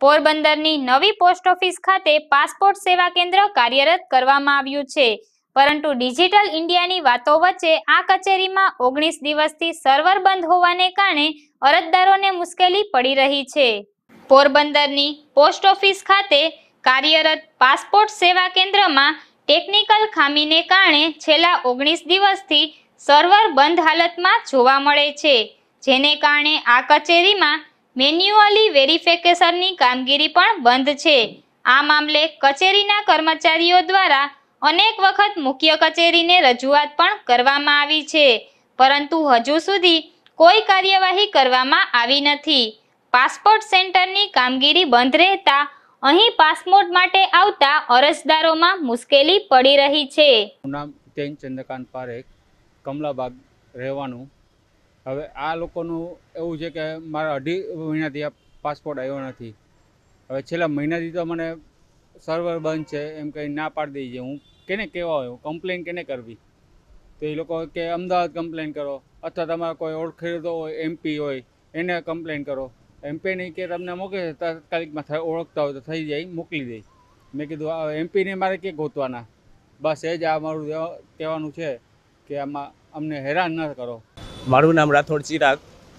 પોરબંદરની નવી post office ખાતે પાસપોર્ટ સેવા કેન્દ્ર કાર્યરત કરવામાં આવ્યું છે, પરંતુ ડિજિટલ ઇન્ડિયાની વાતો વચ્ચે આ કચેરીમાં 19 દિવસથી સર્વર બંધ હોવાને કારણે અરજદારોને મુશ્કેલી પડી રહી છે। પોરબંદરની પોસ્ટ ઓફિસ ખાતે કાર્યરત પાસપોર્ટ સેવા કેન્દ્રમાં ટેકનિકલ ખામીને કારણે છેલ્લા 19 દિવસથી સર્વર બંધ હાલતમાં જોવા મળે છે, જેને કારણે આ કચેરીમાં મેન્યુઅલી વેરિફિકેશનની કામગીરી પણ બંધ છે। આ મામલે કચેરીના કર્મચારીઓ દ્વારા અનેક વખત મુખ્ય કચેરીને રજૂઆત પણ કરવામાં આવી છે, પરંતુ હજુ સુધી કોઈ કાર્યવાહી કરવામાં આવી નથી। પાસપોર્ટ સેન્ટરની કામગીરી બંધ રહેતા અહીં પાસપોર્ટ માટે આવતા અરજદારોમાં મુશ્કેલી પડી રહી છે। નામ તેન ચંદ્રકાંત પારેખ, કમલાબાગ રહેવાનું। હવે આ લોકોનું એવું છે કે મારા 2.5 મહિનાથી આ પાસપોર્ટ આવ્યો નથી। હવે છેલ્લા મહિનાથી તો મને સર્વર બંધ છે એમ કંઈ ના પાડી દઈએ। હું કેને કહેવા આવ્યો, કમ્પ્લેન કેને કરવી? તો એ લોકો કે અમદાવાદ કમ્પ્લેન કરો, અથવા તમારા કોઈ ઓળખીતો હોય MP હોય એને કમ્પ્લેન કરો। MP નહીં કે તમને મોકલે તાત્કાલિકમાં ઓળખતા હોય તો થઈ જાય, મોકલી દે। મેં કીધું MP ને મારે કે ગોતવાના? બસ એ જ આ મારું કહેવાનું છે કે આમાં અમને હેરાન ન કરો। મારું નામ રાઠોડ ચિરાગ,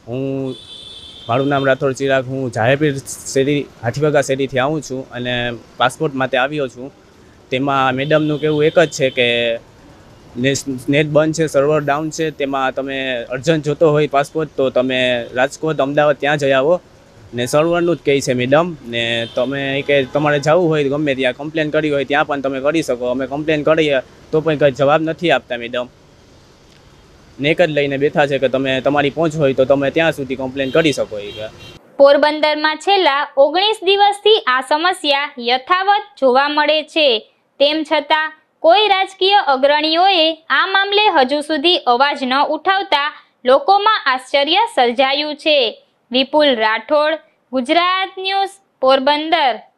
હું જાહેપીર શેરી હાથીવાગા શેરીથી આવું છું અને પાસપોર્ટ માટે આવ્યો છું। તેમાં મેડમનું કહેવું એક જ છે કે નેટ બંધ છે, સર્વર ડાઉન છે, તેમાં તમે અર્જન્ટ જોતો હોય પાસપોર્ટ તો તમે રાજકોટ, અમદાવાદ ત્યાં જઈ આવો ને સર્વરનું જ કહે છે મેડમ। ને તમે કે તમારે જવું હોય ગમે ત્યાં કમ્પ્લેન કરી હોય ત્યાં પણ તમે કરી શકો। અમે કમ્પ્લેન કરીએ તો પણ કંઈ જવાબ નથી આપતા મેડમ। ને એક જ લઈને બેઠા છે કે તમે તમારી પહોંચ હોય તો તમે ત્યાં સુધી કમ્પ્લેન કરી શકો। પોરબંદરમાં છેલ્લા 19 દિવસથી આ સમસ્યા યથાવત જોવા મળે છે, તેમ છતાં કોઈ રાજકીય અગ્રણીઓએ આ મામલે હજુ સુધી અવાજ ન ઉઠાવતા લોકોમાં આશ્ચર્ય સર્જાયું છે। વિપુલ રાઠોડ, ગુજરાત ન્યૂઝ, પોરબંદર।